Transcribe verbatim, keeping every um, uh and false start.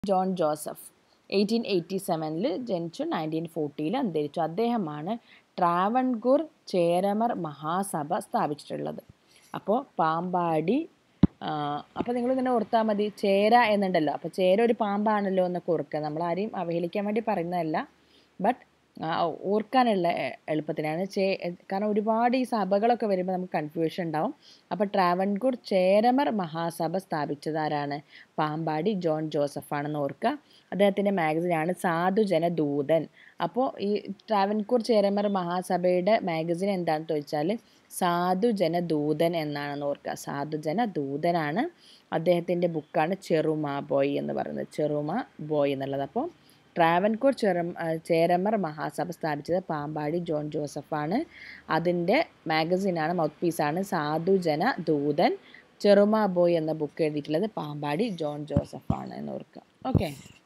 John Joseph eighteen eighty സെവനിൽ ജനിച്ചു, nineteen ഫോർട്ടിയിൽ അന്തരിച്ചു. അദ്ദേഹമാണ് ട്രാവൻകൂർ ചേരമർ മഹാസഭ സ്ഥാപിച്ചിട്ടുള്ളത്. അപ്പോൾ പാമ്പാടി, അപ്പോൾ നിങ്ങളിങ്ങനെ ഓർത്താൽ മതി, ചേര എന്നുണ്ടല്ലോ, അപ്പോൾ ചേര ഒരു പാമ്പാണല്ലോ എന്നൊക്കെ ഓർക്കുക. നമ്മൾ ആരെയും അവഹേളിക്കാൻ വേണ്ടി പറയുന്നതല്ല, ബട്ട് ഓർക്കാനുള്ള എളുപ്പത്തിനാണ്. ചേ കാരണം ഒരുപാട് ഈ സഭകളൊക്കെ വരുമ്പോൾ നമുക്ക് കൺഫ്യൂഷൻ ഉണ്ടാവും. അപ്പോൾ ട്രാവൻകൂർ ചേരമർ മഹാസഭ സ്ഥാപിച്ചത് ആരാണ്? പാമ്പാടി ജോൺ ജോസഫ് ആണെന്ന് ഓർക്കുക. അദ്ദേഹത്തിൻ്റെ മാഗസിനാണ് സാധുജന ദൂതൻ. അപ്പോൾ ഈ ട്രാവൻകൂർ ചേരമർ മഹാസഭയുടെ മാഗസിൻ എന്താണെന്ന് ചോദിച്ചാൽ സാധുജന ദൂതൻ എന്നാണെന്ന് ഓർക്കുക. സാധുജന ദൂതനാണ്. അദ്ദേഹത്തിൻ്റെ ബുക്കാണ് ചെറുമാ ബോയ് എന്ന് പറയുന്നത്, ചെറുമാ ബോയ് എന്നുള്ളത്. അപ്പോൾ ട്രാവൻകൂർ ചെറ ചേരമർ മഹാസഭ സ്ഥാപിച്ചത് പാമ്പാടി ജോൺ ജോസഫാണ്. അതിൻ്റെ മാഗസിനാണ്, മൗത്ത് പീസാണ് സാധുജന ദൂതൻ. ചെറുമാ ബോയ് എന്ന ബുക്ക് എഴുതിയിട്ടുള്ളത് പാമ്പാടി ജോൺ ജോസഫാണ് എന്ന് ഓർക്കുക. ഓക്കെ.